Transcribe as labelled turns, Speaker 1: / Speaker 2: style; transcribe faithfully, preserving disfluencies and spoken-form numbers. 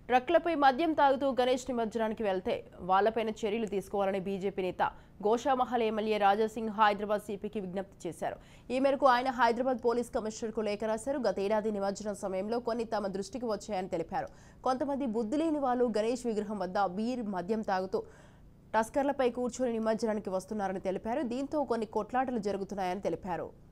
Speaker 1: ట్రక్లపై మద్యం తాగుతూ గణేష్ నిమజ్జనానికి వెళ్తే వాళ్లపైన చర్యలు తీసుకోవాలని బీజేపీ నేత గోషామహల్ ఎమ్మెల్యే రాజాసింగ్ హైదరాబాద్ సిపికి విజ్ఞప్తి చేశారు. ఈ మేరకు ఆయన హైదరాబాద్ పోలీస్ కమిషనర్కు లేఖ రాశారు. గతేడాది నిమజ్జనం సమయంలో కొన్ని తమ దృష్టికి వచ్చాయని తెలిపారు. కొంతమంది బుద్ధి లేని వాళ్ళు గణేష్ విగ్రహం వద్ద బీర్ మద్యం తాగుతూ టస్కర్లపై కూర్చొని నిమజ్జనానికి వస్తున్నారని తెలిపారు. దీంతో కొన్ని కొట్లాటలు జరుగుతున్నాయని తెలిపారు.